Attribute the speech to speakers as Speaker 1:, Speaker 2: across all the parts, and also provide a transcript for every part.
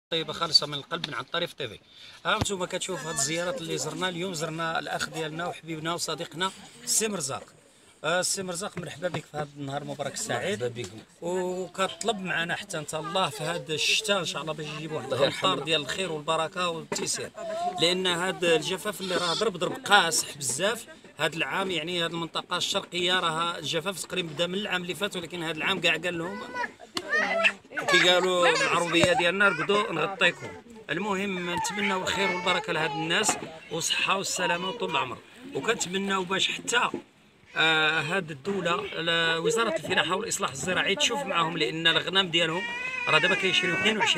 Speaker 1: طيبه خالصه من القلب من عن طريق تيفي. ها انتم كتشوفوا هذه الزيارات اللي زرنا اليوم، زرنا الاخ ديالنا وحبيبنا وصديقنا السي مرزاق. السي مرزاق، مرحبا بك في هذا النهار المبارك السعيد.
Speaker 2: مرحبا بكم.
Speaker 1: وكطلب معنا حتى انت الله في هذا الشتاء ان شاء الله باش يجيب واحد الامطار ديال الخير والبركه والتيسير، لان هذا الجفاف اللي راه ضرب قاسح بزاف هذا العام. يعني هذه المنطقه الشرقيه راه الجفاف تقريبا بدا من العام اللي فات، ولكن هذا العام كاع قال لهم كي قالوا العربيه ديالنا رقدوا نغطيكم. المهم نتمنوا الخير والبركه لهاد الناس والصحه والسلامه وطول العمر، وكنتمنوا باش حتى هاد الدوله وزاره الفلاحه والاصلاح الزراعي تشوف معاهم، لان الغنم ديالهم راه دابا كيشريو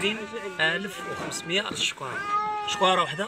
Speaker 1: 22500 شكواره واحده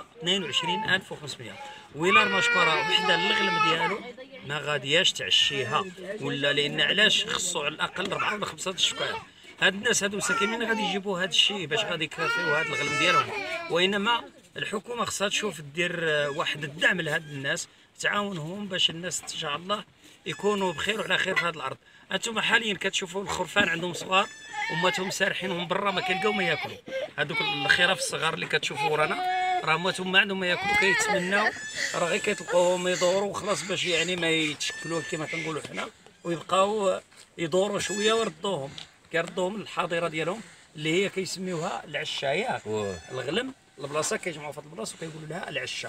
Speaker 1: 22500. وإلا ما شكواره وحده الغلم ديالو ما غادياش تعشيها، ولا لان علاش خصو على الاقل 4 ولا 5 الشكوار. هاد الناس هادو مساكين غادي يجيبوا هاد الشيء باش غادي يكافيو هاد الغلم ديالهم. وانما الحكومه خصها تشوف دير واحد الدعم لهاد الناس، تعاونهم باش الناس ان شاء الله يكونوا بخير وعلى خير في هذه الارض. انتم حاليا كتشوفوا الخرفان عندهم صغار وماتهم سارحينهم برا ما كيلقاو ما ياكلوا. هذوك الخراف الصغار اللي كتشوفوا ورانا راه ماتهم ما عندهم ما ياكلوا، كيتمناو راه غير كيتلقاوهم يدوروا وخلاص باش يعني ما يتشكلوا كما كنقولوا حنا، ويبقاو يدوروا شويه ويردوهم، كيردوهم للحظيره ديالهم اللي هي كيسميوها العشه. ياك الغلم البلاصه كيجمعوا في هذه البلاصه وكيقولوا لها العشه.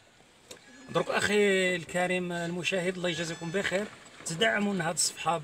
Speaker 1: درك اخي الكريم المشاهد، الله يجازيكم بخير، تدعمونا هذه الصفحه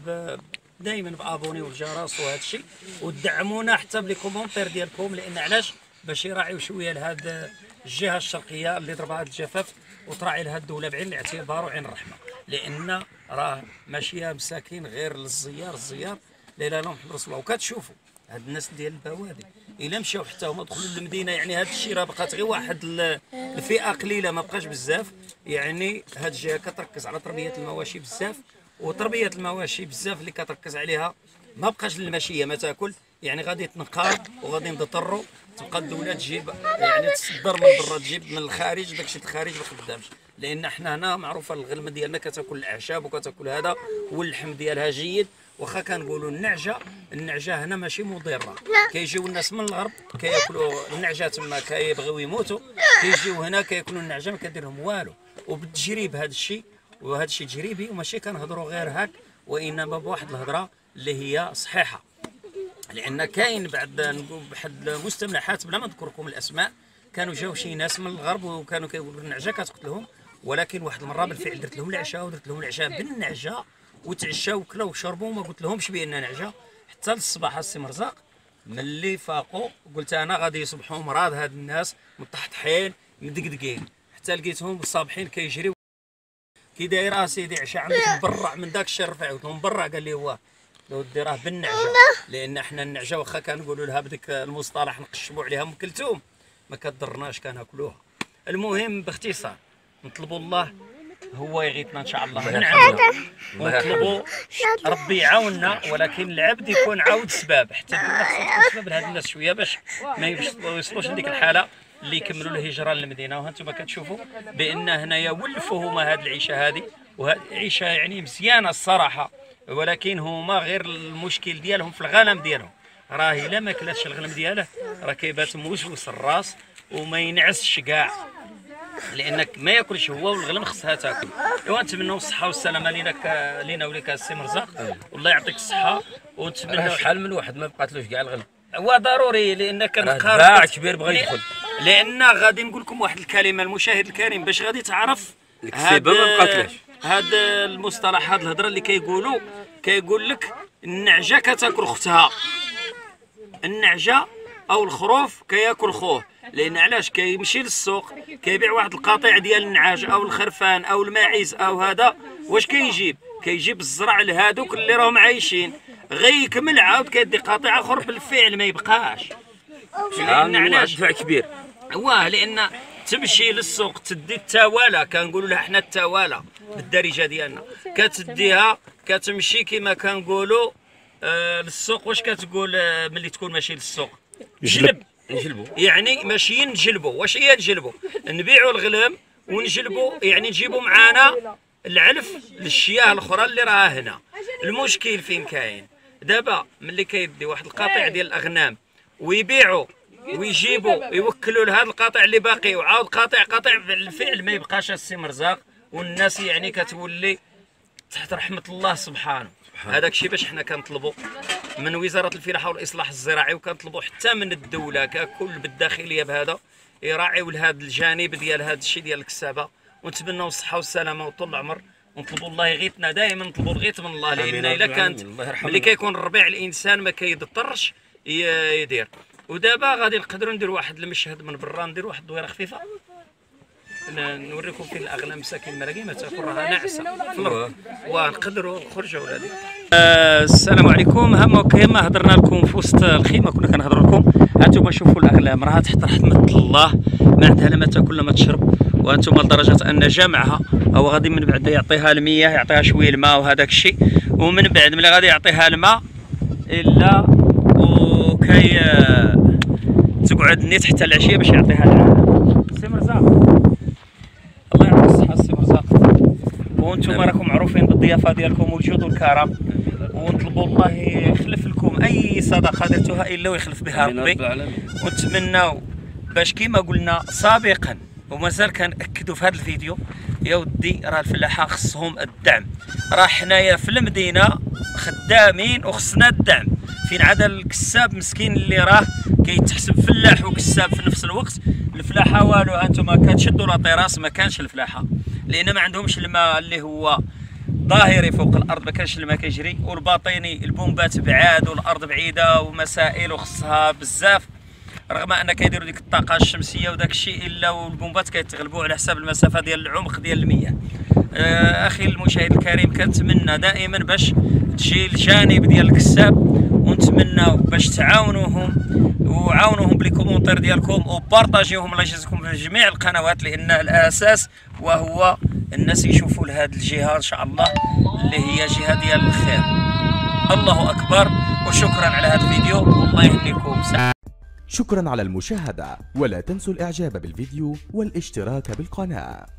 Speaker 1: دائما بابوني والجرس وهذا الشيء، وتدعمونا حتى بلي كومونتير ديالكم، لان علاش باش يراعيو شويه لهذا الجهه الشرقيه اللي ضربها هذا الجفاف، وتراعي لهذه الدوله بعين الاعتبار وعين الرحمه، لان راه ماشيه مساكين غير للزيار لا اله الا محمد رسول الله. وكتشوفوا هاد الناس ديال البوادي الا مشاو حتى هما دخلوا للمدينه، يعني هاد الشيء راه بقات غير واحد الفئه قليله ما بقاش بزاف. يعني هاد الجهه كتركز على تربيه المواشي بزاف، وتربيه المواشي بزاف اللي كتركز عليها ما بقاش الماشيه ما تاكل، يعني غادي تنقار وغادي نضطروا تبقى الدوله تجيب يعني تصدر من برا، تجيب من الخارج داكشي الخارج ما خدامش، لان حنا هنا معروفه الغلمه ديالنا كتاكل الاعشاب وكتاكل هذا، واللحم ديالها جيد. واخا كنقولوا النعجه هنا ماشي مضره، كيجيو الناس من الغرب كياكلوا النعجه تما كيبغيو يموتوا، كيجيو هنا كياكلوا النعجه ما كدير لهم والو. وبالتجريب هذا الشيء، وهذا الشيء تجريبي وماشي كنهضروا غير هاك، وانما بواحد الهضره اللي هي صحيحه. لان كاين بعد واحد المستملحات بلا ما نذكركم الاسماء، كانوا جاو شي ناس من الغرب وكانوا كيقولوا النعجه كتقتلهم، ولكن واحد المره بالفعل درت لهم العشاء، ودرت لهم العشاء بالنعجه وتعشاو وكلاو وشربوا وما قلت لهمش بان نعجه حتى للصباح. السي مرزاق ملي فاقوا قلت انا غادي يصبحوا مرض هاد الناس مطحطحين مدقدقين، حتى لقيتهم صابحين كيجريو. كي داير سيدي عشاء عندك مبرع من داك الشيء رفع، قلت له مبرع، قال لي هو ودي راه بالنعجه، لان حنا النعجه واخا كنقولوا لها بديك المصطلح نقشبوا عليها ام كلثوم ما كضرناش كناكلوها. المهم باختصار نطلبوا الله هو يغيثنا ان شاء الله من عنده، ونطلبوا ربي يعاوننا، ولكن العبد يكون عاود سباب، حتى الدوله خصها تكون سباب لهاد الناس شويه باش ما يوصلوش لديك الحاله اللي يكملوا الهجره للمدينه. وهانتم كتشوفوا بان هنايا ولفوا هما هاد العيشه هذه، وهاد العيشه يعني مزيانه الصراحه، ولكن هما غير المشكل ديالهم في الغنم ديالهم، راه الا ما كلاتش الغنم دياله راه كيبات موسوس الراس وما ينعسش كاع، لانك ما ياكلش هو والغنم خصها تاكل. ايوا نتمنوا الصحه والسلامه لينا وليك السي مرزاق، والله يعطيك الصحه. ونتمنوا
Speaker 2: شحال من واحد ما بقاتلوش كاع الغنم،
Speaker 1: هو ضروري لانك
Speaker 2: باع كبير بغى يدخل.
Speaker 1: لان غادي نقول لكم واحد الكلمه المشاهد الكريم باش غادي تعرف
Speaker 2: الكسيبه ما بقاتلاش
Speaker 1: هاد المصطلح، هاد الهضره اللي كيقولوا كيقول لك النعجه كتاكل اختها، النعجه او الخروف كياكل خوه. لان علاش كيمشي للسوق كيبيع واحد القطيع ديال النعاج او الخرفان او الماعز او هذا، واش كيجيب الزرع لهادوك اللي راهم عايشين، غيكمل عاود كيدي قطيع اخر بالفعل ما يبقاش.
Speaker 2: لان علاش دفع كبير،
Speaker 1: واه لان تمشي للسوق تدي التواله، كنقولوا لها حنا التواله بالدارجه ديالنا، كتديها كتمشي كما كنقولوا للسوق. واش كتقول ملي تكون ماشي للسوق؟ نجلبوا، يعني ماشيين نجلبوا. واش هي نجلبوا؟ نبيعوا الغلام ونجلبوا، يعني نجيبوا معانا العلف للشياه الاخرى اللي راها هنا. المشكل فين كاين دابا؟ ملي كيدي واحد القطيع ديال الاغنام ويبيعوا ويجيبوا يوكلوا لهذا القاطع اللي باقي، وعاود قاطع بالفعل ما يبقاش السي مرزاق، والناس يعني كتولي تحت رحمه الله سبحانه. هذاك الشيء باش حنا كنطلبوا من وزاره الفلاحه والاصلاح الزراعي، وكنطلبوا حتى من الدوله ككل بالداخليه بهذا يراعيوا لهذا الجانب ديال هذا الشيء ديال الكسابه، ونتمنوا الصحه والسلامه وطول العمر، ونطلبوا الله يغيثنا دائما، نطلبوا الغيث من الله، لان الا كانت ملي كيكون الربيع الانسان ما كيضطرش يدير. ودابا غادي نقدروا نديروا واحد المشهد من برا، نديروا واحد الدويره خفيفه نوريكم فيه الاغنام مساكن المراكي ما تاكل راها ناعسه في الارض، ونقدروا نخرجوا ولادي. السلام عليكم. كما هضرنا لكم في وسط الخيمه كنا كنهضروا لكم، هانتوما شوفوا الاغنام راها تحت رحمه الله، ما عندها لا ما تاكل لا ما تشرب، وانتم لدرجه ان جامعها هو غادي من بعد يعطيها المياه، يعطيها شويه الماء وهذاك الشيء، ومن بعد ملي غادي يعطيها الماء الا وكي تقعد نيت حتى العشيه باش يعطيها الماء. سي مرزاق الله يعطيك الصحه السي مرزاق، وانتم راكم معروفين بالضيافه ديالكم والجود والكرم، ونطلبوا الله يخلف لكم اي صدقه درتوها الا ويخلف بها ربي، ونتمناو باش كيما قلنا سابقا ومازال كنأكدوا في هذا الفيديو، يا ودي راه الفلاحه خصهم الدعم، راه حنايا في المدينه خدامين وخصنا الدعم، فين عاد الكساب مسكين اللي راه كيتحسب فلاح وكساب في نفس الوقت. الفلاحه والو، هانتوما كتشدوا لاطيراس ما كانش الفلاحه، لان ما عندهمش الماء اللي هو ظاهري فوق الارض، ما كانش الماء كيجري، والباطيني البومبات بعاد والارض بعيده ومسائل وخصها بزاف، رغم ان كيديروا ديك الطاقه الشمسيه وداك الشيء الا والبومبات كيتغلبوا على حساب المسافه ديال العمق ديال المياه. اخي المشاهد الكريم، كنتمنى دائما باش تجي الجانب ديال الكساب، ونتمنى باش تعاونوهم وعاونوهم بالكومونتير ديالكم وبارطاجيوهم الله يجازيكم في جميع القنوات، لان الاساس وهو الناس يشوفوا لهذه الجهه ان شاء الله اللي هي جهه ديال الخير. الله اكبر، وشكرا على هذا الفيديو والله يهنيكم.
Speaker 3: شكرا على المشاهدة، ولا تنسوا الاعجاب بالفيديو والاشتراك بالقناة.